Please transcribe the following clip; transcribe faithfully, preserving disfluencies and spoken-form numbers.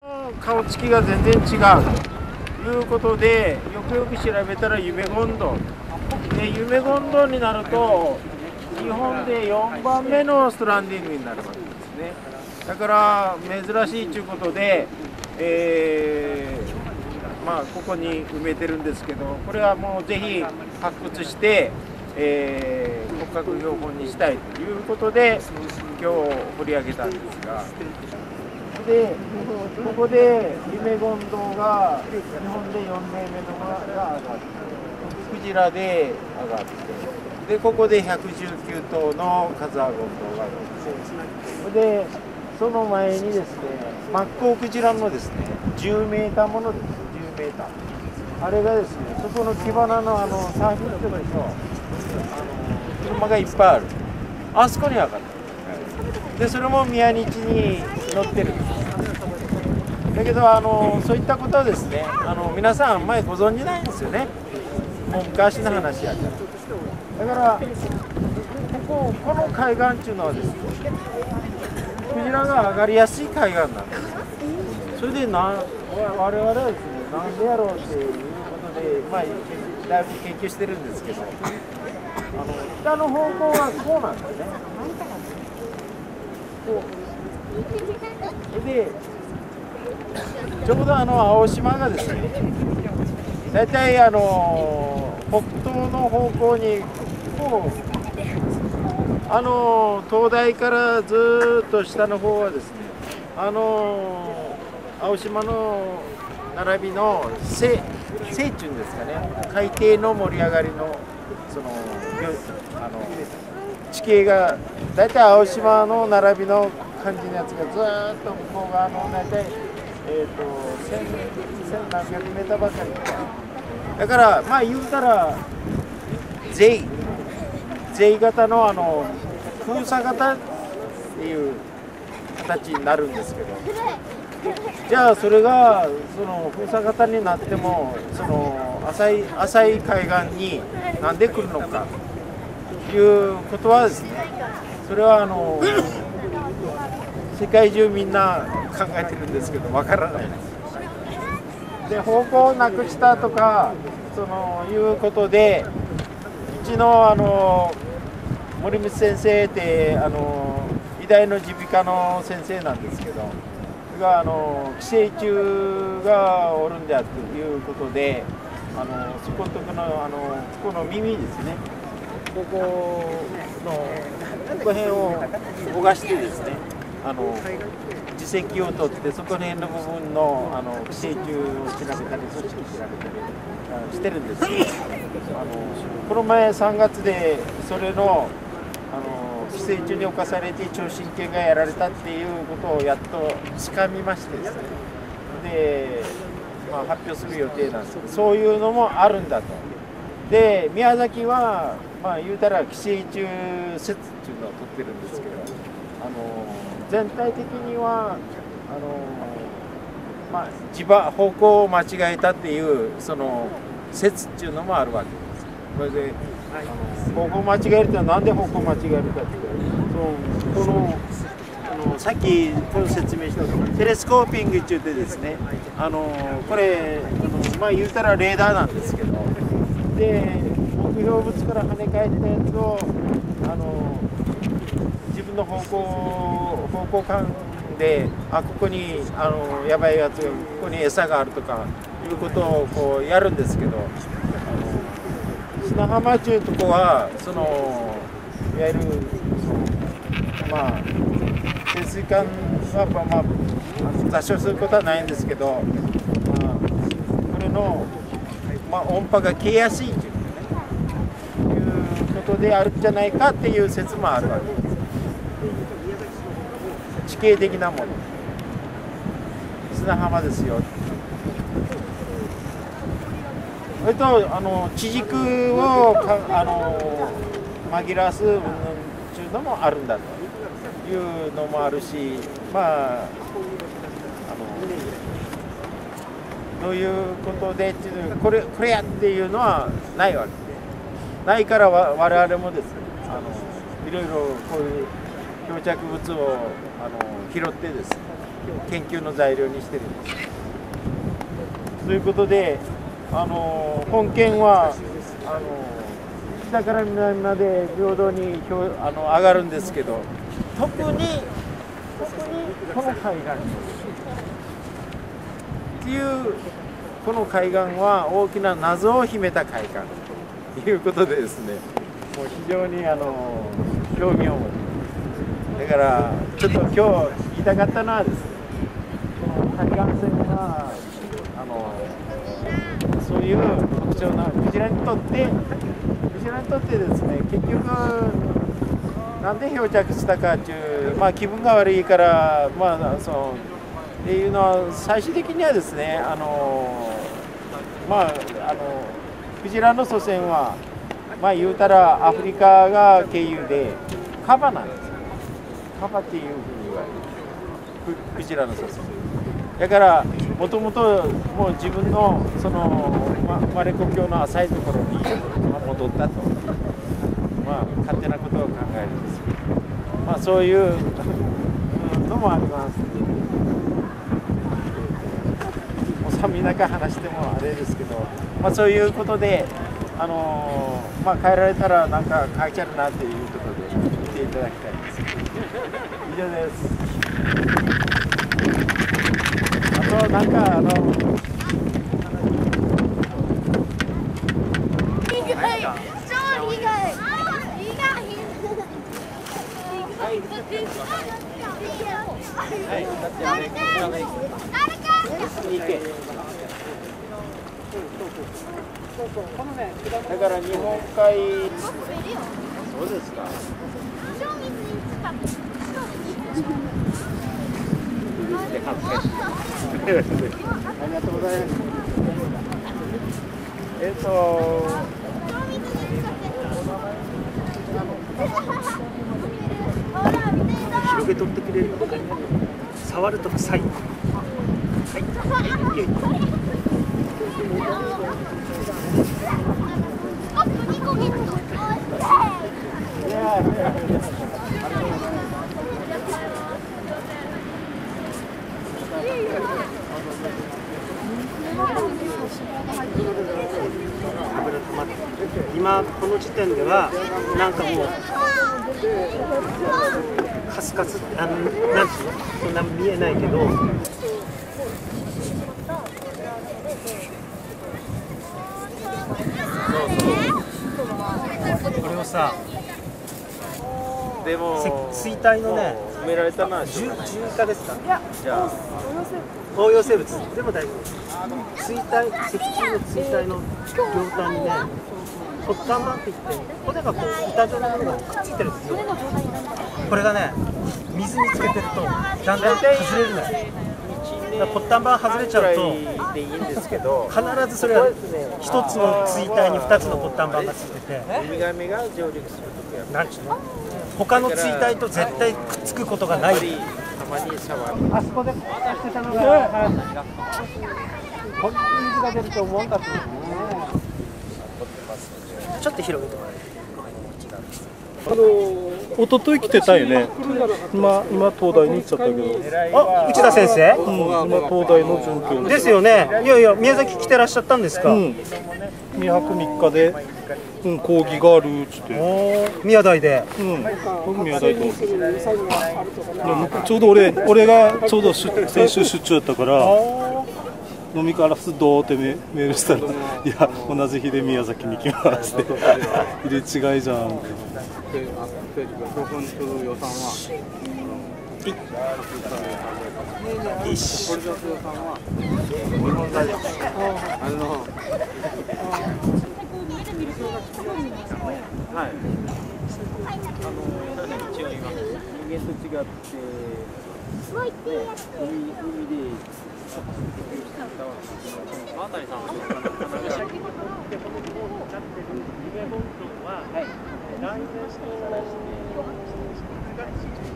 顔つきが全然違うということで、よくよく調べたら夢ゴンドウで、夢ゴンドウになると日本でよんばんめのストランディングになるわけですね。だから珍しいということで、えー、まあここに埋めてるんですけど、これはもうぜひ発掘して、えー、骨格標本にしたいということで今日掘り上げたんですが、でここで夢ゴンドウが日本でよんめいめのが上がって、クジラで上がって、でここでひゃくじゅうきゅうとうのカズハゴンドウがあって、でその前にですね、マッコウクジラのですねじゅうメーターものです。じゅうメーター、あれがですね、そこのキバナのあのサーフィンとかでしょ、あの車がいっぱいある、あそこに上がった。でそれも宮日に乗ってるんです。だけどあのそういったことはですね、あの皆さんあんまりご存じないんですよね。もう昔の話やから。だからこここの海岸っていうのはですね、クジラが上がりやすい海岸なんです。それでな我々はですね、なんでやろうっていうことで、まあだいぶ研究してるんですけど、あの北の方向はこうなんですね。こうでちょうどあの青島がですね、大体あの北東の方向にこう、あの東大からずっと下の方はですね、あの青島の並びの西西中ですかね、海底の盛り上がりのそのあの地形が大体青島の並びの感じのやつがずっと向こう側の大体えーと千何百メーターばかりだから、まあ言うたらゼイゼイ型のあの封鎖型っていう形になるんですけど、じゃあそれがその封鎖型になってもその浅い浅い海岸になんで来るのかということはですね、それはあの世界中みんな考えてるんですけどわからないです。で方向をなくしたとかそのいうことで、うちのあの森光先生ってあの医大の耳鼻科の先生なんですけど、があの寄生虫がおるんだということで、あのそこのとこのあのここの耳ですね、ここのここ辺をぼがしてですね、あの耳石を取ってそこら辺の部分のあの寄生虫を調べたり組織調べたりしてるんですけど、あのこの前さんがつでそれのあの寄生虫に侵されて聴神経がやられたっていうことをやっとつかみましてですね、で、まあ、発表する予定なんですけど、そういうのもあるんだと。で宮崎はまあ言うたら寄生虫説っていうのを取ってるんですけど、あの全体的にはあの、まあ、地場方向を間違えたっていうその説っていうのもあるわけです。これであの方向間違えるってのはなんで方向間違えるかっていうと、そのこのあのさっきこの説明したテレスコーピングって言ってですね、あのこれあの、まあ、言うたらレーダーなんですけど、で目標物から跳ね返ったやつをあの自分の方向方向感で、あここにあのやばいやつが、ここに餌があるとかいうことをこうやるんですけど、あの砂浜っていうとこはそのいわゆるそのまあ潜水艦はまあ、まあ、座礁することはないんですけど、まあ、これの、まあ、音波が消えやすいというね、いうことであるんじゃないかっていう説もあるわけです。地形的なもの、砂浜ですよ。それとあの地軸をかあの紛らわす云々っていうのもあるんだというのもあるし、まああのどういうことでっていうこれこれやっていうのはないわけで、ないからわ我々もですね、あのいろいろこういう漂着物をあの拾ってですね、 研究の材料にしてるんです。ということで、あの本県はあの北から南まで平等にあの上がるんですけど、特に特にこの海岸っていうこの海岸は大きな謎を秘めた海岸ということでですね、もう非常にあの興味を持って、だからちょっと今日言いたかったのはですね、この海岸線はあのそういう特徴のクジラにとってクジラにとってですね、結局なんで漂着したかっていう、まあ、気分が悪いから、まあ、そのっていうのは最終的にはですね、あのまああのクジラの祖先は、まあ言うたらアフリカが経由でカバなんですよ。カバっていうふうに言われる ク, クジラの祖先だから、もともともう自分のその、ま、生まれ故郷の浅いところに戻ったと、まあ勝手なことを考えるんですけど、まあそういうのもあります。もう寒い中話してもあれですけど、まあそういうことで、あのー、まあ帰られたらなんか書いてあるなっていうことで見ていただきたいです。以上です。あとなんかあのだから日本海、そうですか。ありがとうございます。えっと広げとってくれる。触るとかサイン。はい。今この時点ではなんかもうカスカス、あのなんていうの、そんな見えないけど、これをさ、 でも水体のね、 埋められたのは重化ですか？ じゃあ応用生物でも大丈夫です。水体、石柱の水体の両端にね、骨幹板って言って骨がこう板状のものがくっついてるんですよ。これがね、水につけてるとだんだん外れるのよ。だから骨幹板外れちゃうとでいいんですけど、 必ずそれは一つの水体に二つの骨幹板がついてて、 ウミガメが上陸するときはなんちゅうの、他の水体と絶対くっつくことがない。 たまにシャワー。 あそこでしてたのが、こんなに水が出ると思うんだって。ちょっと広げてもらえる。 あの一昨日来てたよね。今今東大に行っちゃったけど。 あ、内田先生？ うん、今東大の准教ですよね。いやいや、宮崎来てらっしゃったんですか？ うん。にはくみっかで、うん、講義があるっつって。 お宮台で。 うん。僕宮台と思って。ちょうど俺俺がちょうど先週出張やったから。飲みからすどうってメールしたら、いや、同じ日で宮崎に行きますって、入れ違いじゃんって。 いし。 はい。あの一応今人間と違って、ね、海海で。マータリさんははい。